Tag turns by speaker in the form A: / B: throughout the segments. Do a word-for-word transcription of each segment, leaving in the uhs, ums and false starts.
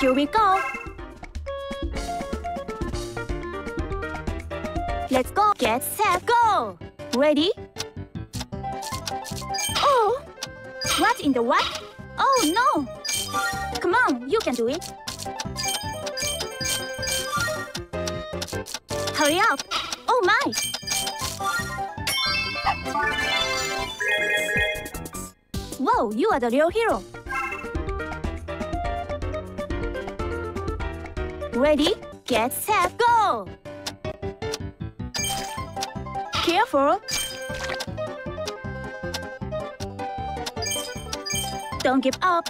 A: Here we go. Let's go. Get set, go. Ready? Oh! What in the what? Oh no! Come on, you can do it. Hurry up! Oh my! Whoa, you are the real hero. Ready? Get set, go! Careful! Don't give up.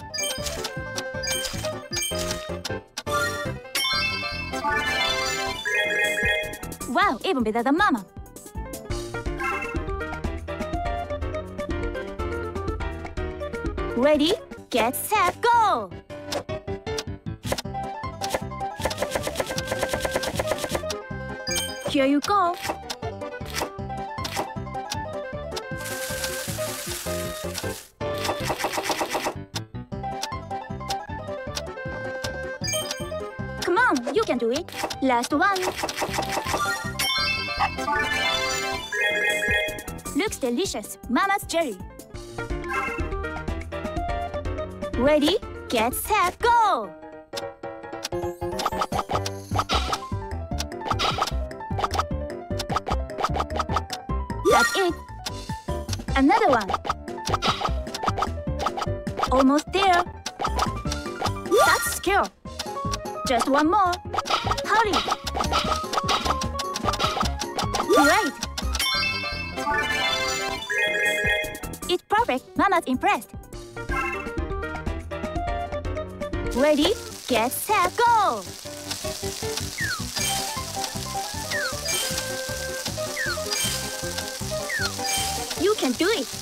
A: Wow, even better than Mama. Ready? Get set, go! Here you go. Come on, you can do it. Last one. Looks delicious. Mama's jelly. Ready? Get set, go! That's it. Another one. Almost there. That's skill. Just one more. Hurry. Great. It's perfect. Mama's impressed. Ready? Get set, go! You can do it.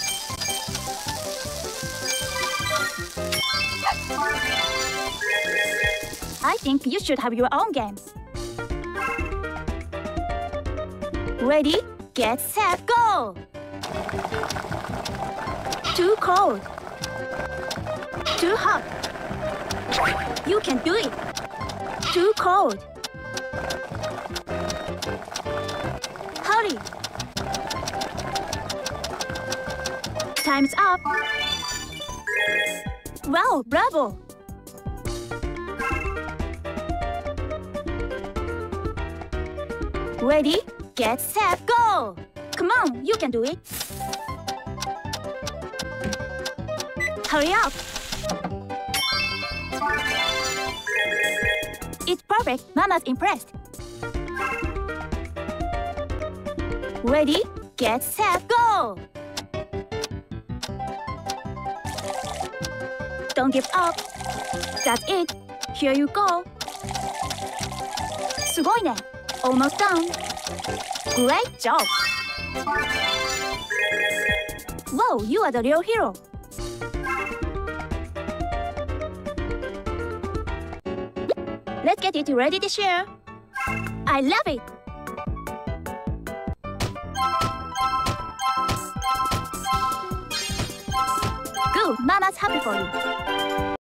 A: I think you should have your own game. Ready? Get set, go! Too cold. Too hot. You can do it. Too cold. Hurry. Time's up. Wow, bravo. Ready? Get set, go! Come on, you can do it. Hurry up. It's perfect. Mama's impressed. Ready? Get set, go! Don't give up. That's it. Here you go. すごいね. Almost done. Great job. Whoa, you are the real hero. Let's get it ready to share. I love it. Good, Mama's happy for you.